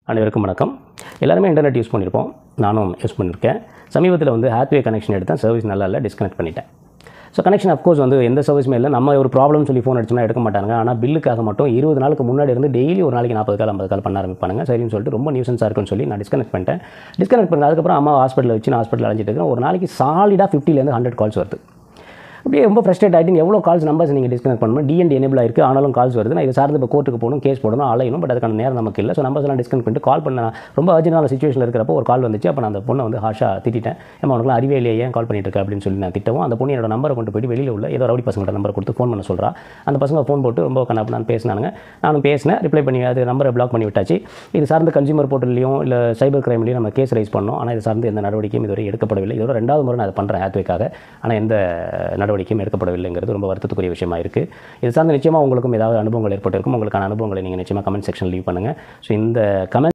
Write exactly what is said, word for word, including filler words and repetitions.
அனைவருக்கும் வணக்கம். எல்லாருமே இன்டர்நெட் யூஸ் பண்ணியிருப்போம். நானும் யூஸ் பண்ணியிருக்கேன். சமீபத்தில் வந்து ஹேத்வே கனெக்ஷன் எடுத்தேன். சர்வீஸ் நல்லா இல்லை, டிஸ்கனெக்ட் பண்ணிட்டேன். ஸோ கனெக்ஷன் அஃப்கோர்ஸ் வந்து எந்த சர்வீஸுமே இல்லை. நம்ம ஒரு ப்ராப்ளம் சொல்லி ஃபோன் அடிச்சோம்னா எடுக்க மாட்டாங்க. ஆனால் பில்லுக்காக மட்டும் இருபது நாளுக்கு முன்னாடி இருந்து டெய்லி ஒரு நாளைக்கு நாற்பது கால் ஐம்பது கால் பண்ண ஆரம்பிப்பாங்க. சரின்னு சொல்லிட்டு ரொம்ப நியூசன்ஸாக இருக்குன்னு சொல்லி நான் டிஸ்கனெக்ட் பண்ணிட்டேன். டிஸ்கனெக்ட் பண்ணி அதுக்கப்புறம் அம்மா ஹாஸ்பிட்டலில் வச்சு நான் ஹாஸ்பிட்டல் அழைஞ்சிட்டு இருக்கேன். ஒரு நாளைக்கு சாலிடாக ஃபிஃப்டிலேருந்து ஹண்ட்ரட் கால்ஸ் வருது. அப்படியே ரொம்ப ஃப்ரஸ்ட்ரேட் ஆகிட்டு எவ்வளோ கால்ஸ் நம்பர்ஸ் நீங்கள் டிஸ்கனெக்ட் பண்ணணும். டிஎன்டி எனேபிள் ஆயிருக்கு, ஆனாலும் கால்ஸ் வருது. நான் இது சார்ந்து இப்போ கோர்ட்டுக்கு போகணும், கேஸ் போடணும், அலையணும். பட் அதுக்கான நேரம் நமக்கு இல்லை. ஸோ நம்பர்ஸ் எல்லாம் டிஸ்கனெக்ட் பண்ணிட்டு கால் பண்ண ரொம்ப அர்ஜென்டான சிச்சுவேஷனில் இருக்கிறப்போ ஒரு கால் வந்துச்சு. அப்போ நான் அந்த பொண்ணை வந்து ஹாஷாக திட்டேன். ஏமா உனக்குலாம் அறிவே இல்லையே, ஏன் கால் பண்ணிட்டு இருக்க அப்படின்னு சொல்லி நான் திட்டவும் அந்த பொண்ணு என்னோட நம்பரை கொண்டு போய்ட்டு வெளியில் உள்ள ஏதோ ரவுடி பசங்கள்ட்ட நம்பர் கொடுத்து ஃபோன் பண்ண சொல்கிறா. அந்த பசங்க ஃபோன் போட்டு ரொம்ப கண்ணா நான் பேசினாங்க. நானும் பேசினேன், ரிப்ளை பண்ணி அது நம்பரை பிளாக் பண்ணி விட்டாச்சு. இது சார்ந்து கன்சியூமர் போர்ட்டல்லையும் இல்லை சைபர் கிரைம்லையும் நம்ம கேஸ் ரைஸ் பண்ணோம். ஆனால் இது சார்ந்து எந்த நடவடிக்கையும் இதுவரை எடுக்கப்படவில்லை. இதோட ரெண்டாவது முறை நான் அதை பண்ணுறேன் ஹேத்வேக்காக. ஆனால் எந்த நடவடிக்கையும் எடுக்கப்படவில்லை. ரொம்ப வருத்தத்துக்குரிய விஷயமா இருக்குது. இது சார்ந்து நிச்சயமாக உங்களுக்கும் ஏதாவது அனுபவங்கள் ஏற்பட்டிருக்கும். உங்களுக்கான அனுபவங்களை நீங்கள் நிச்சயமாக கமெண்ட் செக்ஷன் லீவ் பண்ணுங்கள். ஸோ இந்த கமெண்ட்